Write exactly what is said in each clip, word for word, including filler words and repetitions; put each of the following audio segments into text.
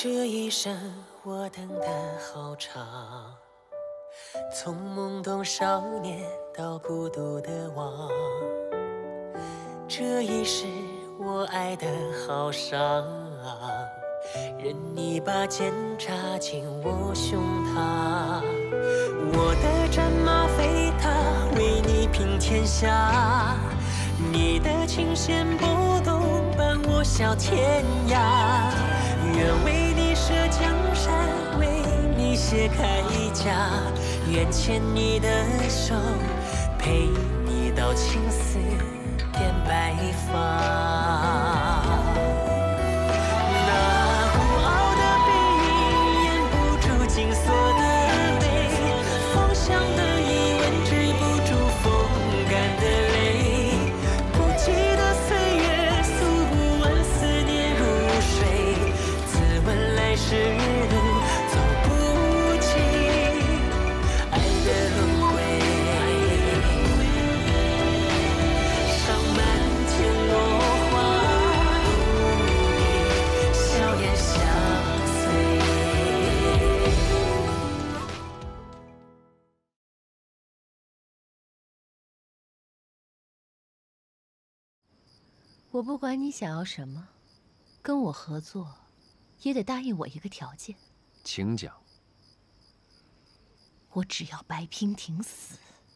这一生我等得好长，从懵懂少年到孤独的王，这一世我爱得好伤，任你把剑插进我胸膛，我的战马飞踏，为你平天下，你的琴弦拨动，伴我笑天涯，愿为你舍江山，为你卸铠甲，愿牵你的手，陪你到青丝变白发。那孤傲的背影掩不住紧锁的眉，方向的疑问止不住风干的泪，不羁的岁月诉不完思念如水，自问来时路走不尽爱的轮回，赏满天落花，如你笑颜相随。 我不管你想要什么，跟我合作，也得答应我一个条件。 请讲。 我只要白娉婷死。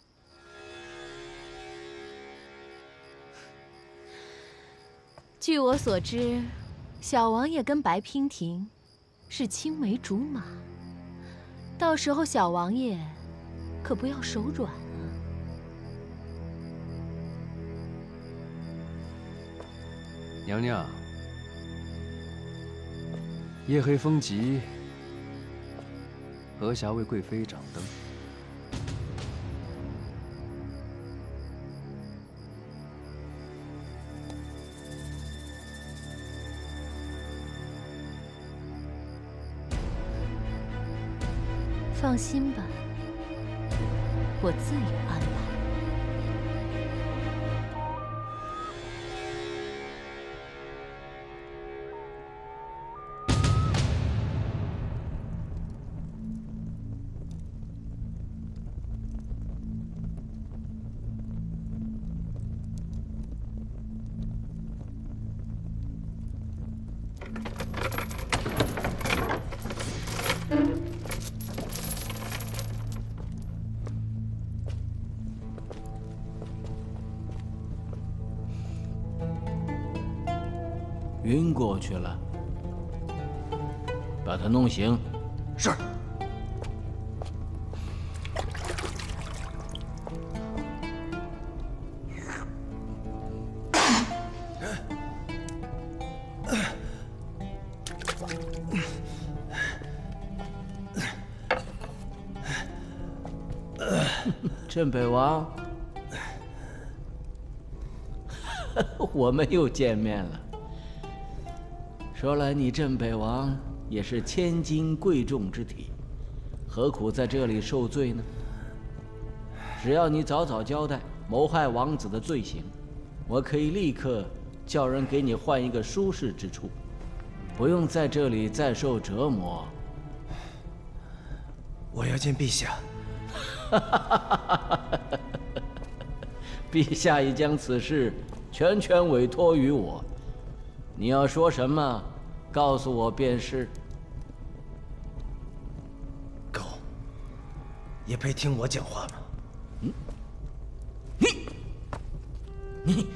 据我所知，小王爷跟白娉婷是青梅竹马，到时候小王爷可不要手软啊。 娘娘，夜黑风急，阁下为贵妃掌灯。 放心吧，我自有安排。 晕过去了，把他弄醒。 是。 镇北王，我们又见面了。说来你镇北王也是千金贵重之体，何苦在这里受罪呢？只要你早早交代谋害王子的罪行，我可以立刻叫人给你换一个舒适之处，不用在这里再受折磨。 我要见陛下。 陛下已将此事全权委托于我，你要说什么，告诉我便是。 狗，也配听我讲话吗？ 嗯，你，你，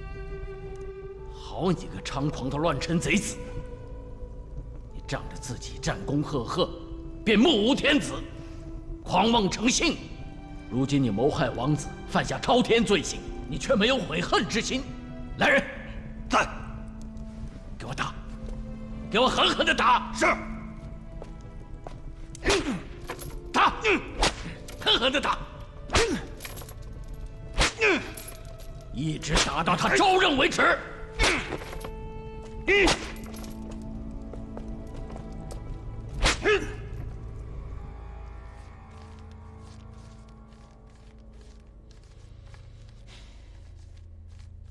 好你个猖狂的乱臣贼子！你仗着自己战功赫赫，便目无天子，狂妄成性。如今你谋害王子，犯下滔天罪行，你却没有悔恨之心。来人， 在， 给我打，给我狠狠的打！ 是。 打，狠狠的打，一直打到他招认为止。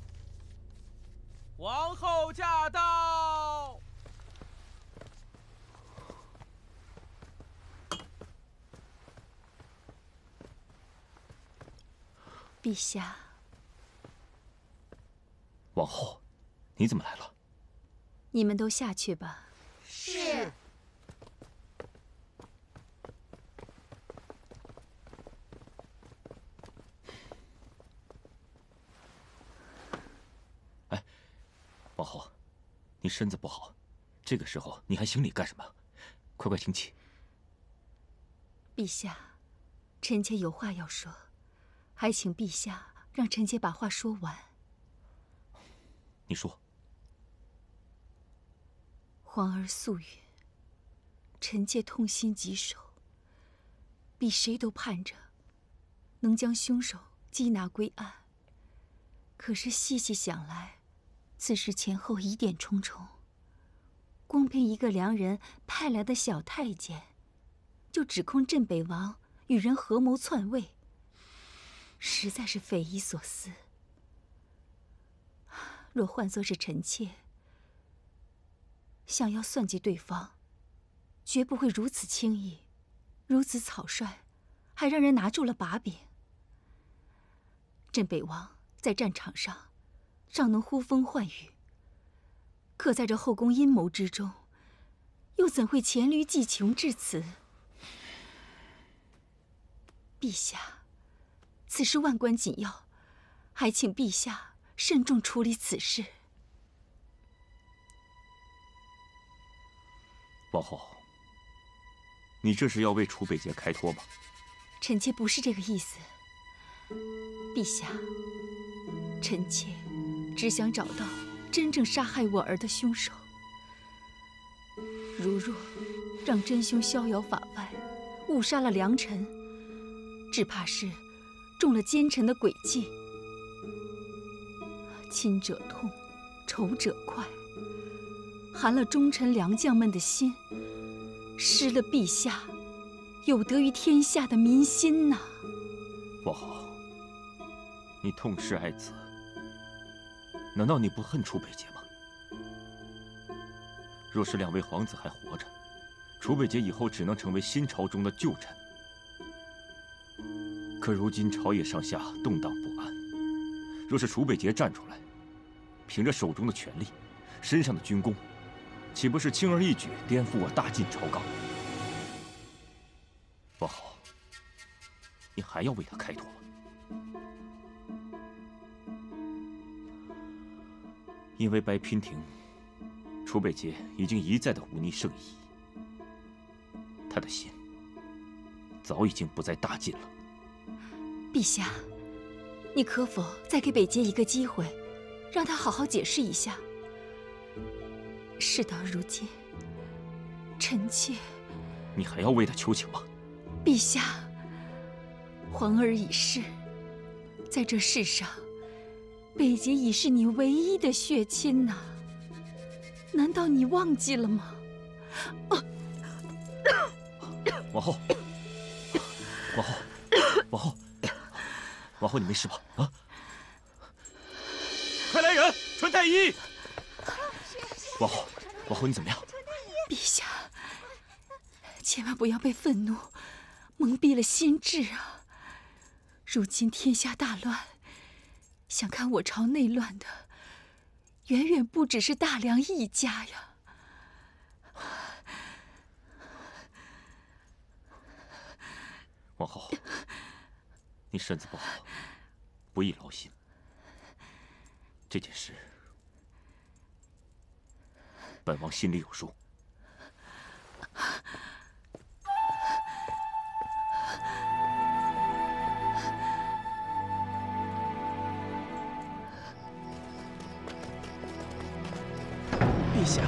王后驾到！ 陛下。 王后，你怎么来了？ 你们都下去吧。 是。 哎，王后，你身子不好，这个时候你还行礼干什么？快快请起。 陛下，臣妾有话要说，还请陛下让臣妾把话说完。 你说。 皇儿素允，臣妾痛心疾首，比谁都盼着能将凶手缉拿归案。可是细细想来，此事前后疑点重重，光凭一个良人派来的小太监，就指控镇北王与人合谋篡位，实在是匪夷所思。若换作是臣妾，想要算计对方，绝不会如此轻易，如此草率，还让人拿住了把柄。镇北王在战场上尚能呼风唤雨，可在这后宫阴谋之中，又怎会黔驴技穷至此？陛下，此事万关紧要，还请陛下慎重处理此事。 王后，你这是要为楚北杰开脱吗？ 臣妾不是这个意思。陛下，臣妾只想找到真正杀害我儿的凶手。如若让真凶逍遥法外，误杀了良臣，只怕是中了奸臣的诡计。亲者痛，仇者快，寒了忠臣良将们的心，失了陛下有德于天下的民心呐！ 王后，你痛失爱子，难道你不恨楚北杰吗？若是两位皇子还活着，楚北杰以后只能成为新朝中的旧臣。可如今朝野上下动荡不安，若是楚北杰站出来，凭着手中的权力、身上的军功，岂不是轻而易举颠覆我大晋朝纲？王后，你还要为他开脱吗？因为白娉婷，楚北杰已经一再的忤逆圣意，他的心早已经不在大晋了。 陛下，你可否再给北杰一个机会，让他好好解释一下？事到如今，臣妾…… 你还要为他求情吗？ 陛下，皇儿已逝，在这世上，北杰已是你唯一的血亲呐、啊，难道你忘记了吗？ 王后，王后，王后，王后，你没事吧？啊！快来人，传太医！王后，王后，你怎么样？ 陛下，千万不要被愤怒蒙蔽了心智啊！如今天下大乱，想看我朝内乱的，远远不只是大梁一家呀！ 王后，你身子不好，不宜劳心。这件事，本王心里有数。 陛下，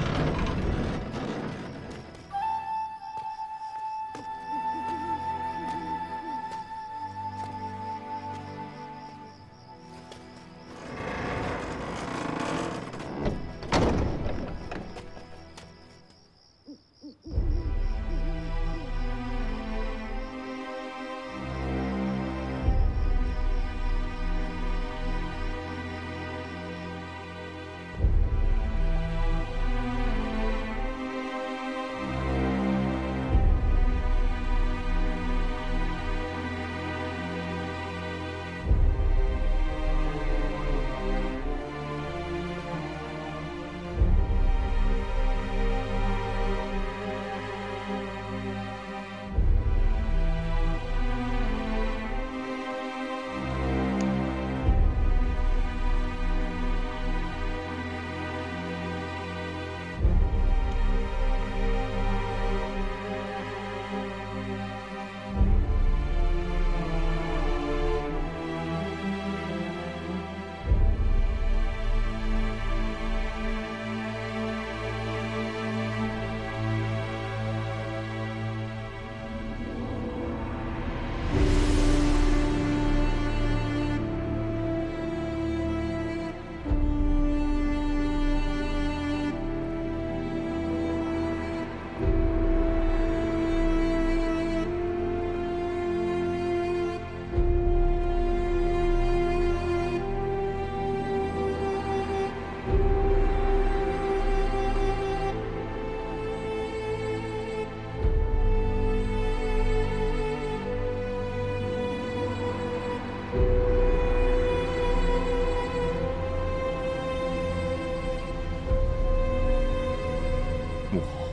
母后，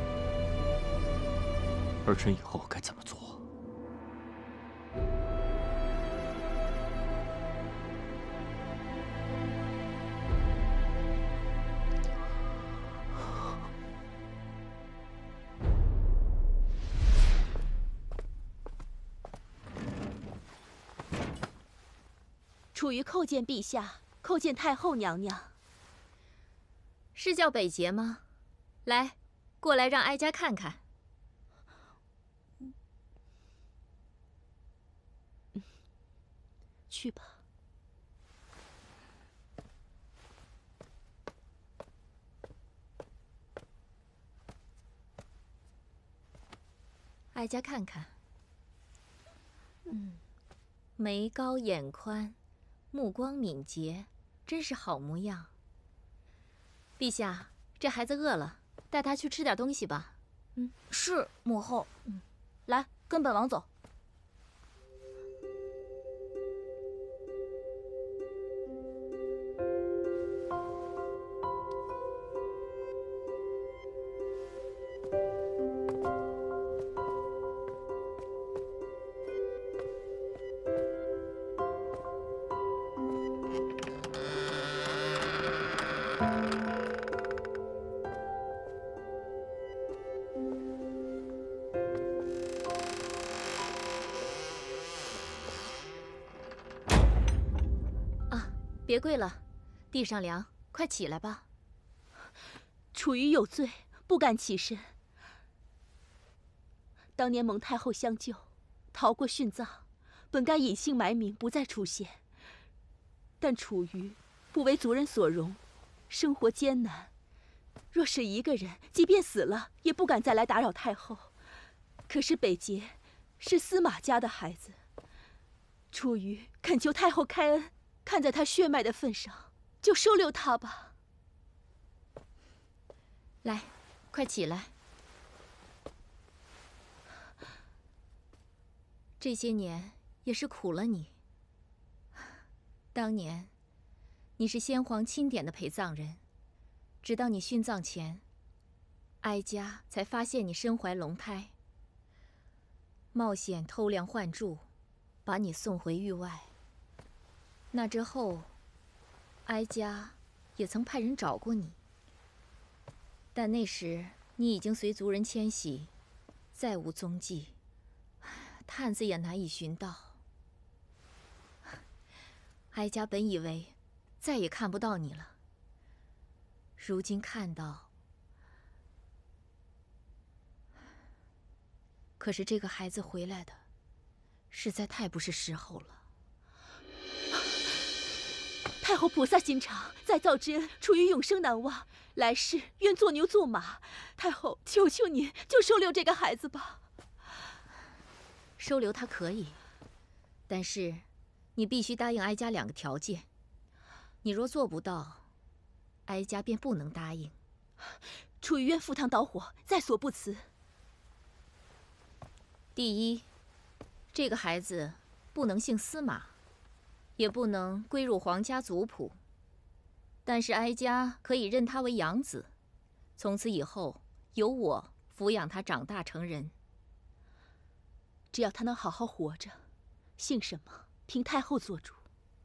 儿臣以后该怎么做？ 楚瑜叩见陛下，叩见太后娘娘。 是叫北捷吗？来，过来让哀家看看。 去吧。 哀家看看。嗯，眉高眼宽。目光敏捷，真是好模样。陛下，这孩子饿了，带他去吃点东西吧。 嗯，是母后。嗯，来，跟本王走。 别跪了，地上凉，快起来吧。 楚瑜有罪，不敢起身。当年蒙太后相救，逃过殉葬，本该隐姓埋名，不再出现。但楚瑜不为族人所容，生活艰难。若是一个人，即便死了，也不敢再来打扰太后。可是北捷是司马家的孩子，楚瑜恳求太后开恩。看在他血脉的份上，就收留他吧。 来，快起来。这些年也是苦了你。当年，你是先皇钦点的陪葬人，直到你殉葬前，哀家才发现你身怀龙胎，冒险偷梁换柱，把你送回域外。那之后，哀家也曾派人找过你，但那时你已经随族人迁徙，再无踪迹，探子也难以寻到。哀家本以为再也看不到你了，如今看到，可是这个孩子回来的，实在太不是时候了。 太后菩萨心肠，再造之恩，楚瑜永生难忘。来世愿做牛做马。太后，求求您，就收留这个孩子吧。 收留他可以，但是你必须答应哀家两个条件。你若做不到，哀家便不能答应。 楚瑜愿赴汤蹈火，在所不辞。 第一，这个孩子不能姓司马。也不能归入皇家族谱，但是哀家可以认他为养子，从此以后由我抚养他长大成人。 只要他能好好活着，姓什么凭太后做主。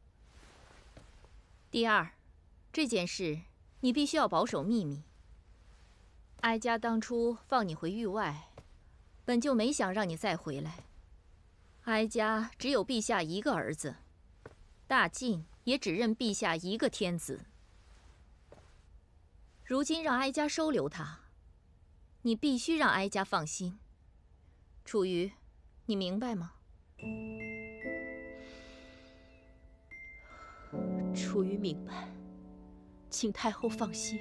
第二，这件事你必须要保守秘密。哀家当初放你回域外，本就没想让你再回来。哀家只有陛下一个儿子。大晋也只认陛下一个天子。如今让哀家收留他，你必须让哀家放心。楚瑜，你明白吗？ 楚瑜明白，请太后放心。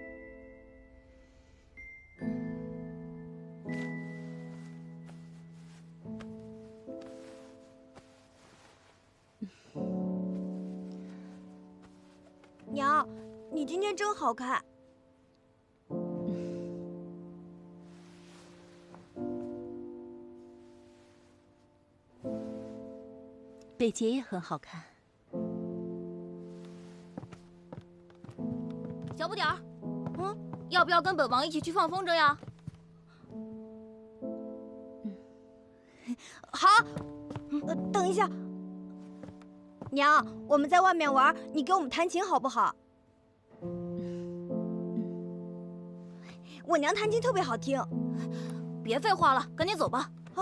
娘，你今天真好看。 北捷也很好看。 小不点儿，嗯。 要不要跟本王一起去放风筝呀？ 好。呃，等一下，娘，我们在外面玩，你给我们弹琴好不好？我娘弹琴特别好听。 别废话了，赶紧走吧。 好。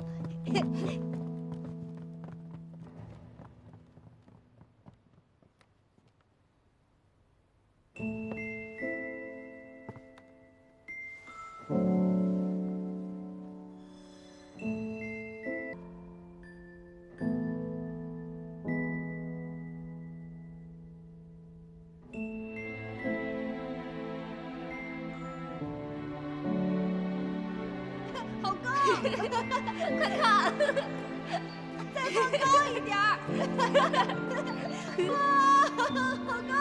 快看， 再放高一点儿！哇，好高！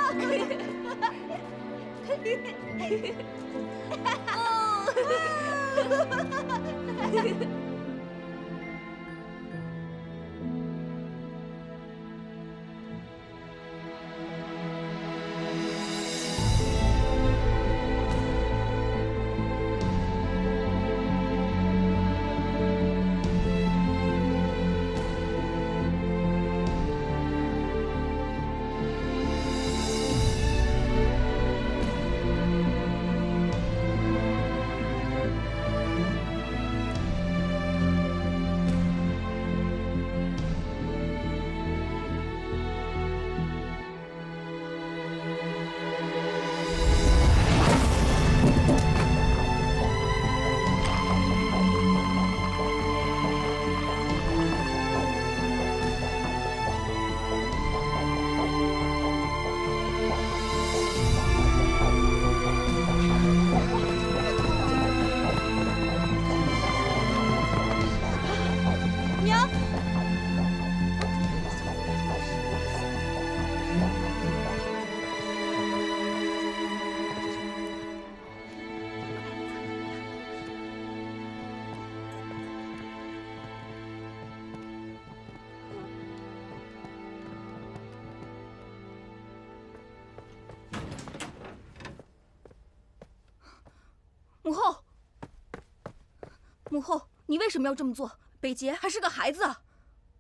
母后，母后，你为什么要这么做？北捷还是个孩子啊！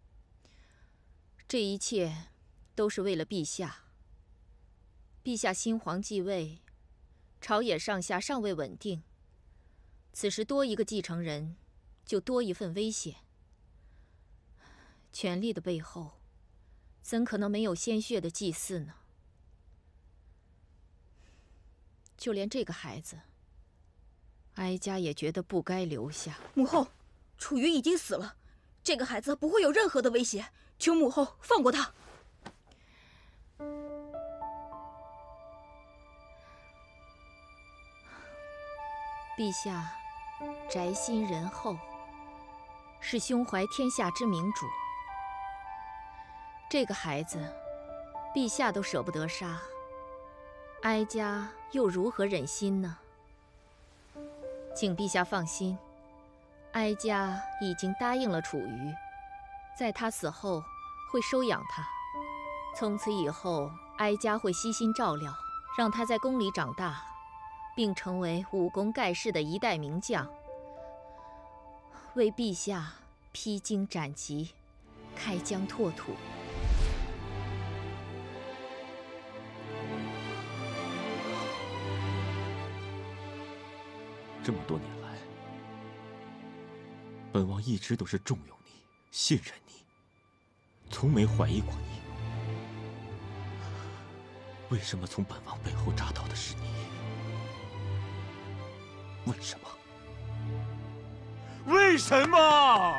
这一切都是为了陛下。陛下新皇继位，朝野上下尚未稳定，此时多一个继承人，就多一份危险。权力的背后，怎可能没有鲜血的祭祀呢？就连这个孩子，哀家也觉得不该留下。 母后，楚瑜已经死了，这个孩子不会有任何的威胁，求母后放过他。 陛下宅心仁厚，是胸怀天下之明主。这个孩子，陛下都舍不得杀，哀家又如何忍心呢？请陛下放心，哀家已经答应了楚瑜，在他死后会收养他。从此以后，哀家会悉心照料，让他在宫里长大，并成为武功盖世的一代名将，为陛下披荆斩棘，开疆拓土。 这么多年来，本王一直都是重用你、信任你，从没怀疑过你。为什么从本王背后扎到的是你？为什么？为什么？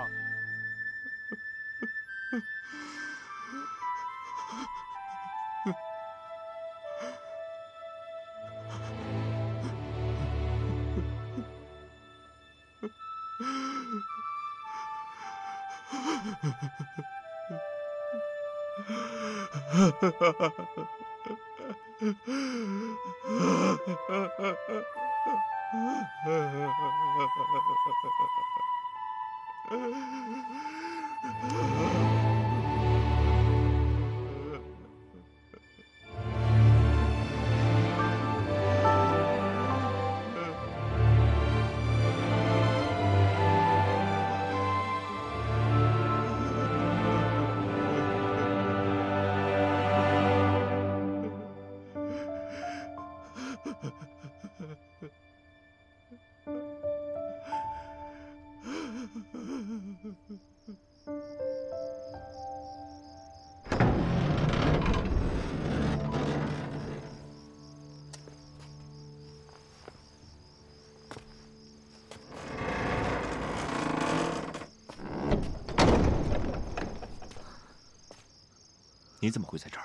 你怎么会在这儿？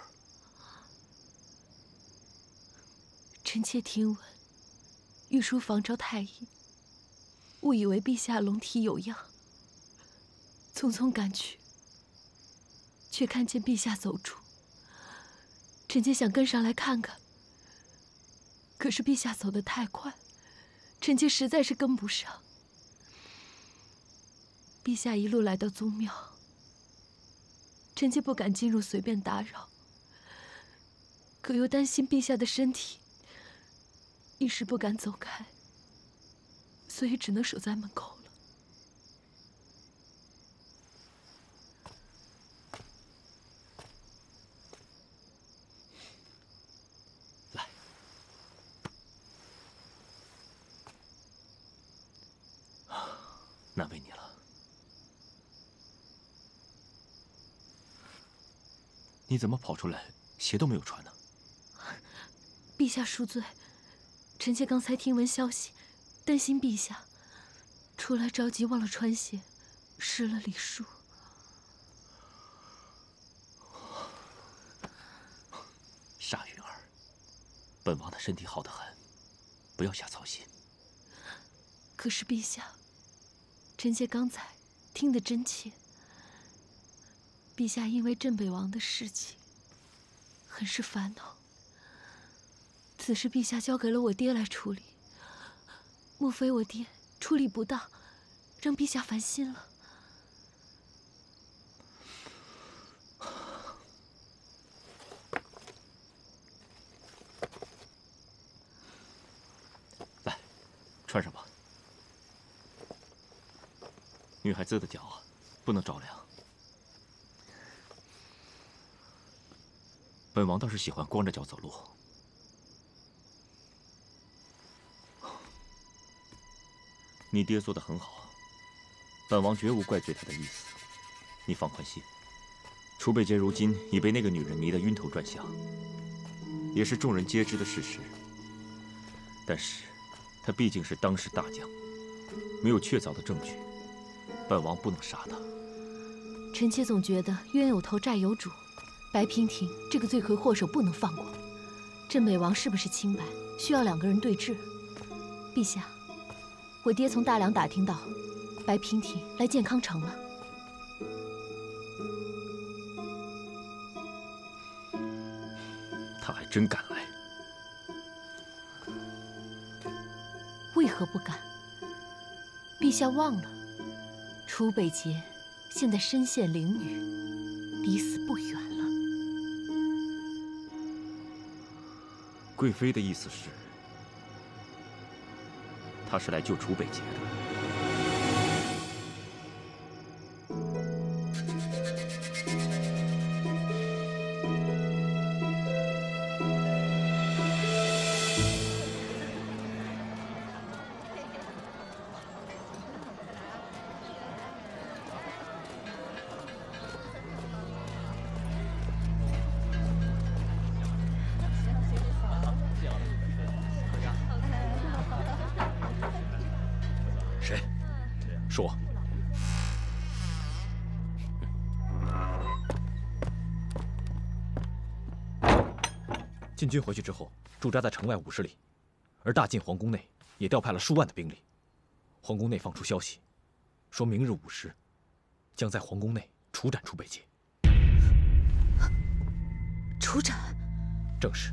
臣妾听闻御书房召太医，误以为陛下龙体有恙，匆匆赶去，却看见陛下走出。臣妾想跟上来看看，可是陛下走得太快，臣妾实在是跟不上。陛下一路来到宗庙，臣妾不敢进入随便打扰，可又担心陛下的身体，一时不敢走开，所以只能守在门口了。 来，难为你了。你怎么跑出来，鞋都没有穿呢？ 陛下恕罪，臣妾刚才听闻消息，担心陛下，出来着急忘了穿鞋，失了礼数。 傻云儿，本王的身体好得很，不要瞎操心。 可是陛下，臣妾刚才听得真切。陛下因为镇北王的事情，很是烦恼。此事陛下交给了我爹来处理，莫非我爹处理不当，让陛下烦心了？ 来，穿上吧。女孩子的脚啊，不能着凉。本王倒是喜欢光着脚走路。你爹做得很好，本王绝无怪罪他的意思。你放宽心，楚北杰如今已被那个女人迷得晕头转向，也是众人皆知的事实。但是，他毕竟是当世大将，没有确凿的证据，本王不能杀他。 臣妾总觉得冤有头债有主。白娉婷这个罪魁祸首不能放过。镇北王是不是清白，需要两个人对质。陛下，我爹从大梁打听到，白娉婷来健康城了。 他还真敢来。 为何不敢？陛下忘了，楚北杰现在身陷囹圄，离死不远了。 贵妃的意思是，他是来救楚北杰的。 谁？说。禁军回去之后，驻扎在城外五十里，而大晋皇宫内也调派了数万的兵力。皇宫内放出消息，说明日午时，将在皇宫内处斩楚北杰。 处斩？ 正是。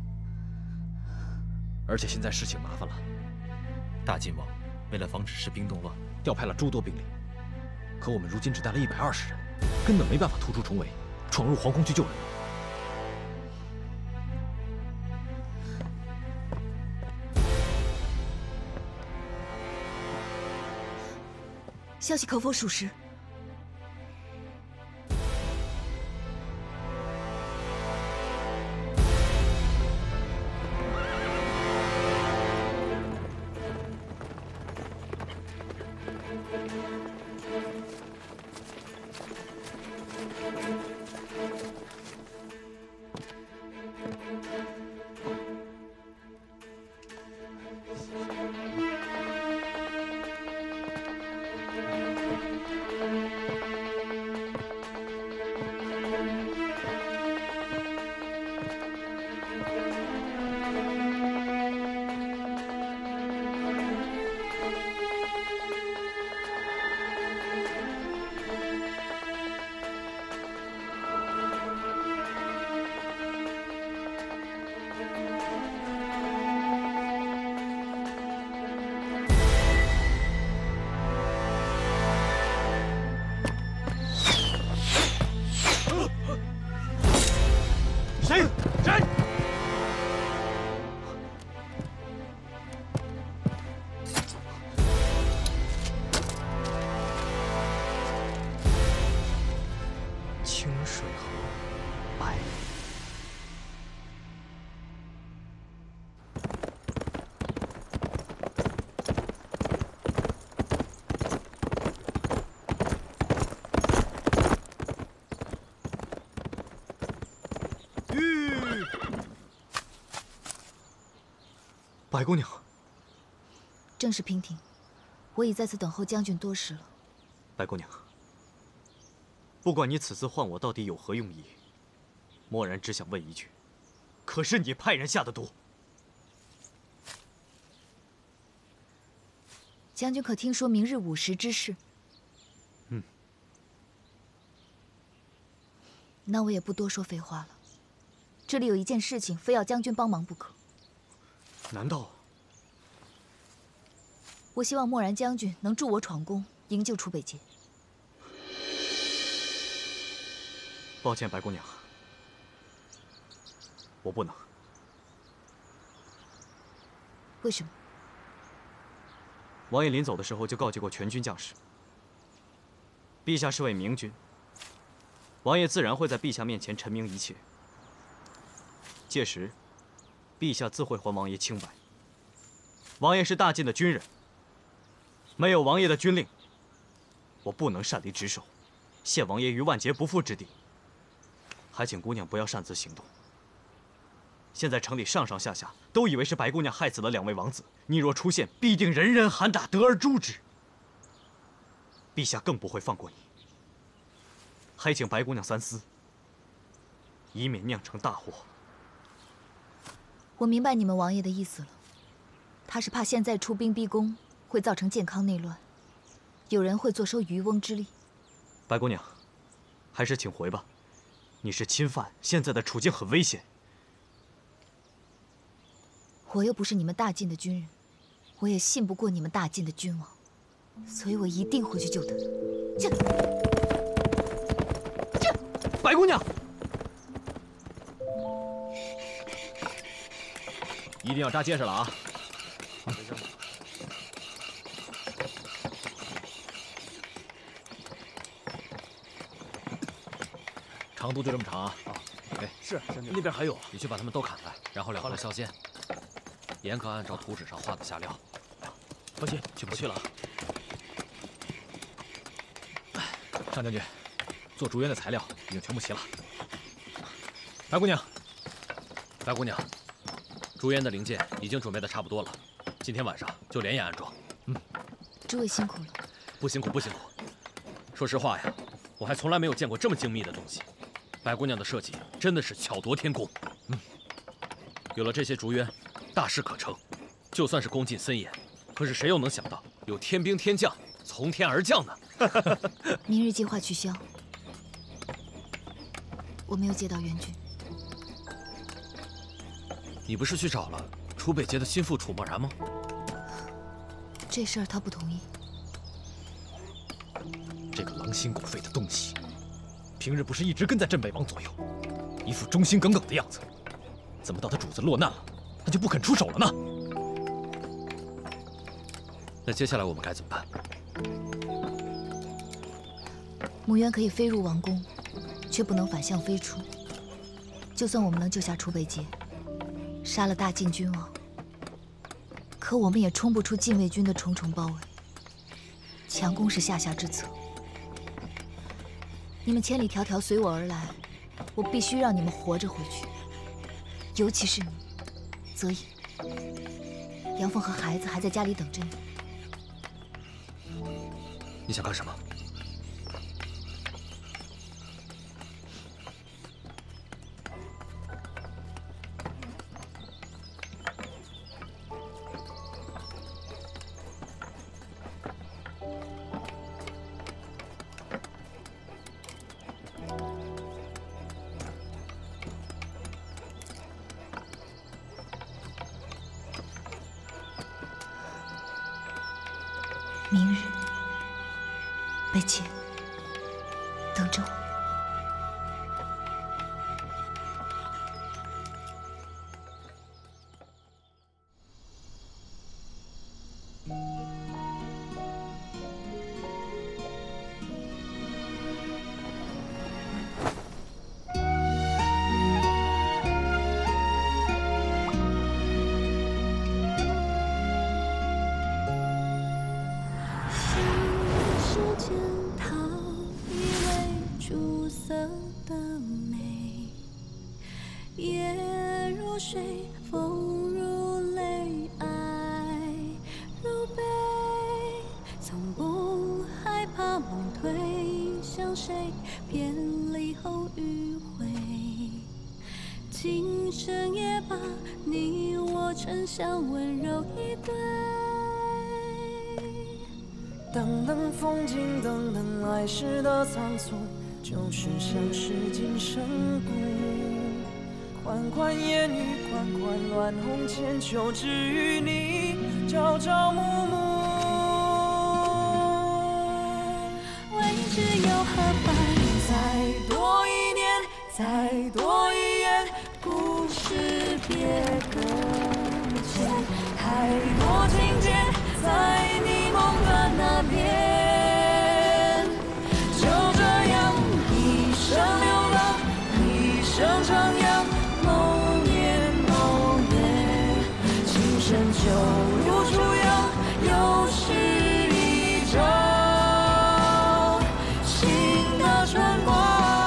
而且现在事情麻烦了，大晋王为了防止士兵动乱，调派了诸多兵力。可我们如今只带了一百二十人，根本没办法突出重围，闯入皇宫去救人。 消息可否属实？ 白姑娘， 正是娉婷，我已在此等候将军多时了。 白姑娘，不管你此次唤我到底有何用意，默然只想问一句：可是你派人下的毒？ 将军可听说明日午时之事？ 嗯。 那我也不多说废话了。这里有一件事情，非要将军帮忙不可。 难道？ 我希望默然将军能助我闯宫，营救楚北捷。 抱歉，白姑娘，我不能。 为什么？ 王爷临走的时候就告诫过全军将士，陛下是位明君，王爷自然会在陛下面前陈明一切。届时，陛下自会还王爷清白。王爷是大晋的军人，没有王爷的军令，我不能擅离职守，陷王爷于万劫不复之地。还请姑娘不要擅自行动。现在城里上上下下都以为是白姑娘害死了两位王子，你若出现，必定人人喊打，得而诛之。陛下更不会放过你。还请白姑娘三思，以免酿成大祸。 我明白你们王爷的意思了，他是怕现在出兵逼宫会造成健康内乱，有人会坐收渔翁之利。 白姑娘，还是请回吧。你是亲犯，现在的处境很危险。 我又不是你们大晋的军人，我也信不过你们大晋的君王，所以我一定会去救他。这，这， 白姑娘， 一定要扎结实了啊！长度就这么长啊！啊，哎，是，那边还有，你去把它们都砍开，然后两头削尖，严格按照图纸上画的下料。放心，去不去了。上将军，做竹园的材料已经全部齐了。白姑娘，白姑娘，竹园的零件已经准备的差不多了，今天晚上就连夜安装。嗯， 诸位辛苦了。 不辛苦，不辛苦。说实话呀，我还从来没有见过这么精密的东西。白姑娘的设计真的是巧夺天工。嗯，有了这些竹渊，大事可成。就算是攻进森严，可是谁又能想到有天兵天将从天而降呢？ 明日计划取消。我没有接到援军。 你不是去找了楚北捷的心腹楚默然吗？ 这事儿他不同意。 这个狼心狗肺的东西，平日不是一直跟在镇北王左右，一副忠心耿耿的样子，怎么到他主子落难了，他就不肯出手了呢？那接下来我们该怎么办？ 母渊可以飞入王宫，却不能反向飞出。就算我们能救下楚北捷，杀了大晋君王，可我们也冲不出禁卫军的重重包围。强攻是下下之策。你们千里迢迢随我而来，我必须让你们活着回去。尤其是你，泽隐、杨凤和孩子还在家里等着你。 你想干什么？ 明日，北捷，等着我。 夜如水，风如泪。 你我沉香温柔一对。 等等风景，等等来时的仓促，就是像是今生故。款款烟雨，款款乱红千秋，只与你朝朝暮暮。 未知又何妨？ 再多一年，再多一眼，故事别搁浅。太多情节，在你梦的那边。就这样，一生流浪，一生徜徉，某年某月，情深就如初阳，又是一朝新的春光。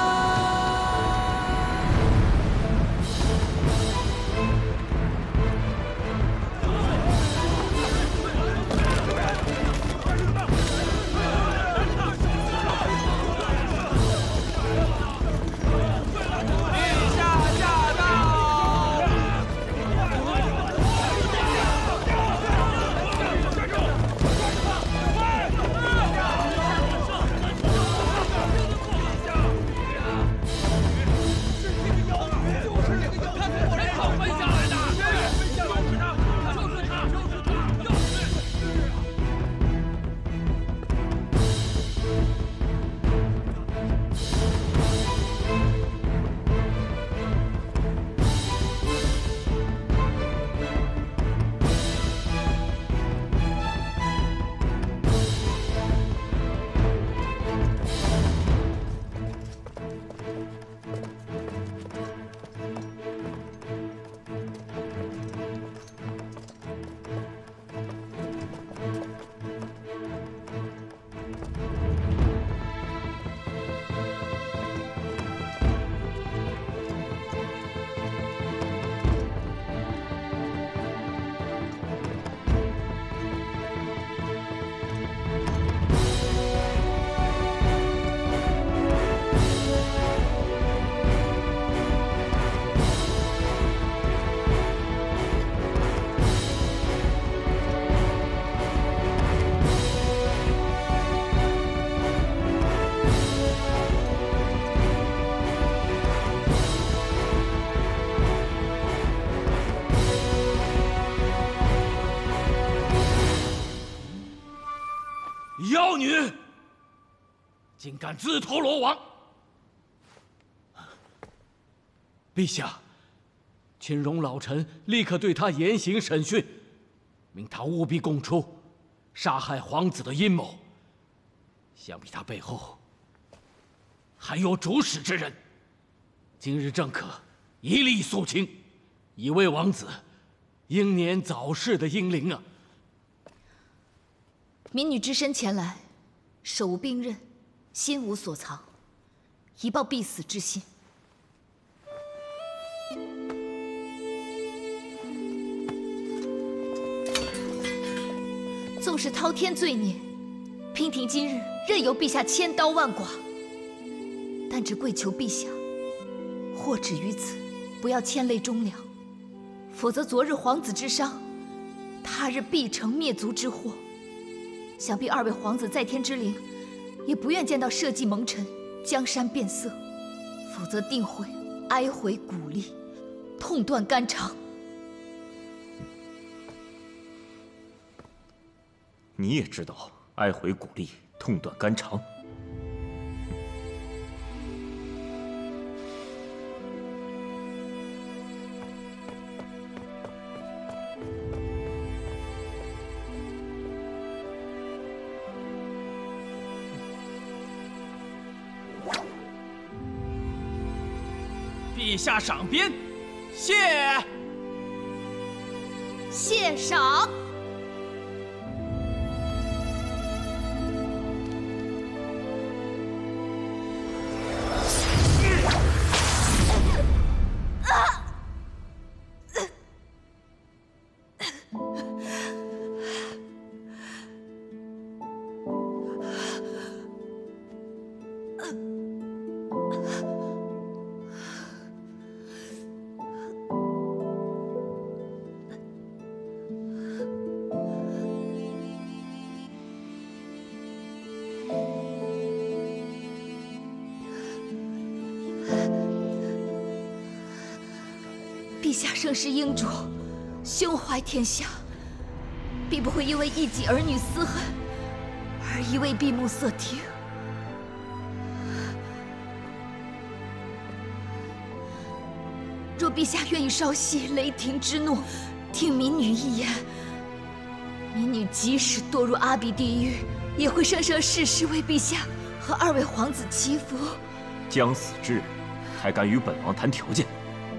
妖女，竟敢自投罗网！陛下，请容老臣立刻对他严刑审讯，命他务必供出杀害皇子的阴谋。想必他背后还有主使之人。今日正可一力肃清，以为王子英年早逝的英灵啊！ 民女只身前来，手无兵刃，心无所藏，以报必死之心。纵是滔天罪孽，娉婷今日任由陛下千刀万剐，但只跪求陛下，或止于此，不要牵累忠良，否则昨日皇子之伤，他日必成灭族之祸。想必二位皇子在天之灵，也不愿见到社稷蒙尘，江山变色，否则定会哀悔骨力，痛断肝肠。 你也知道哀悔骨力，痛断肝肠。 陛下赏鞭，谢。 谢赏。 陛下生是英主，胸怀天下，必不会因为一己儿女私恨而一味闭目塞听。若陛下愿意稍息雷霆之怒，听民女一言，民女即使堕入阿鼻地狱，也会生生世世为陛下和二位皇子祈福。 将死之人，还敢与本王谈条件？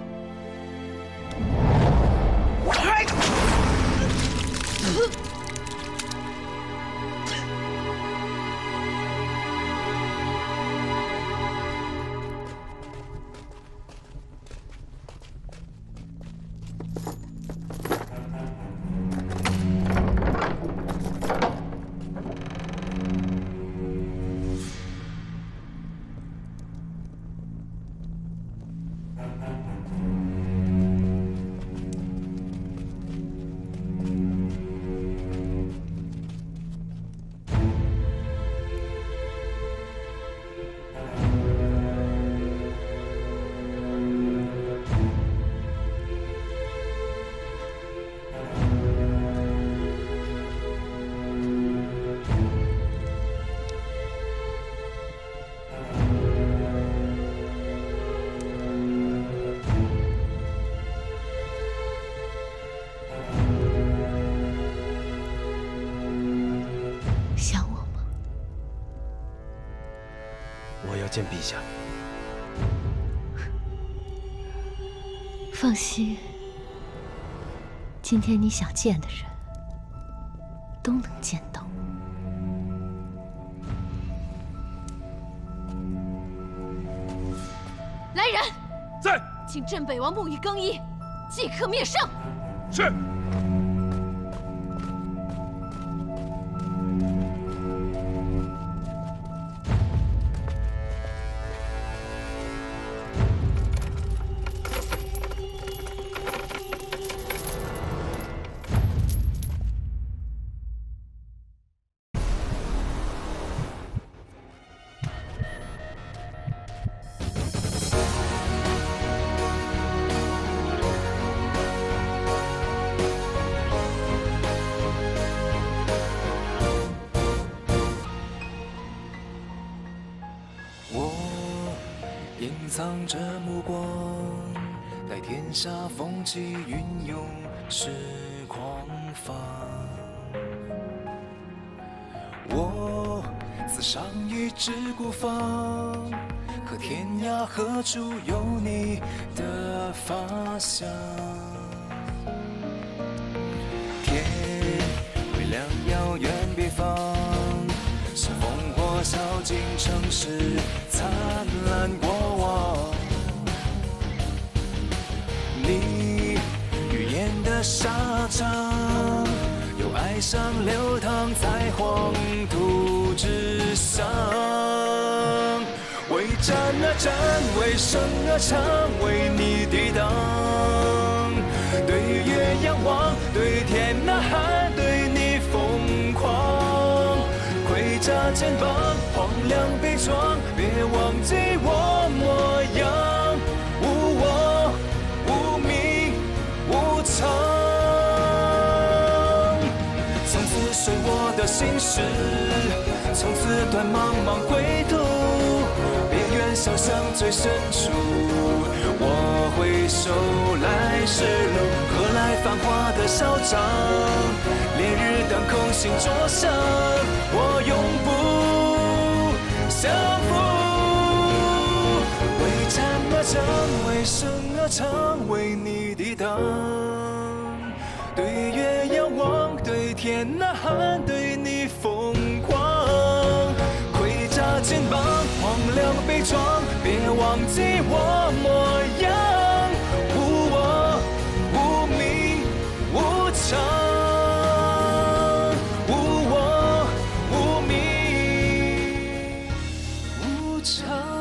想我吗？ 我要见陛下。 放心，今天你想见的人都能见到。来人， 在， 请镇北王沐浴更衣，即刻灭圣。 是。 藏着目光，待天下风起云涌是狂放。我自伤于之孤芳，可天涯何处有你的发香？天微亮，遥远北方，是烽火烧尽城市灿烂过往。你预言的沙场，有哀伤流淌在黄土之上。为战而战，为生而唱，为你抵挡。对月仰望，对天呐喊，对你疯狂。盔甲肩膀，荒凉悲怆，别忘记我模样。无我，无名，无常。从此随我的心事，从此断茫茫归途。别愿小巷最深处，我回首来时路，何来繁华的嚣张？烈日当空，心灼伤，我永不降服。为战而战，为生而唱，为你抵挡。对月仰望，对天呐喊，对你疯狂。盔甲肩膀，荒凉悲怆，别忘记我模样。无我，无名，无常。无我，无名，无常。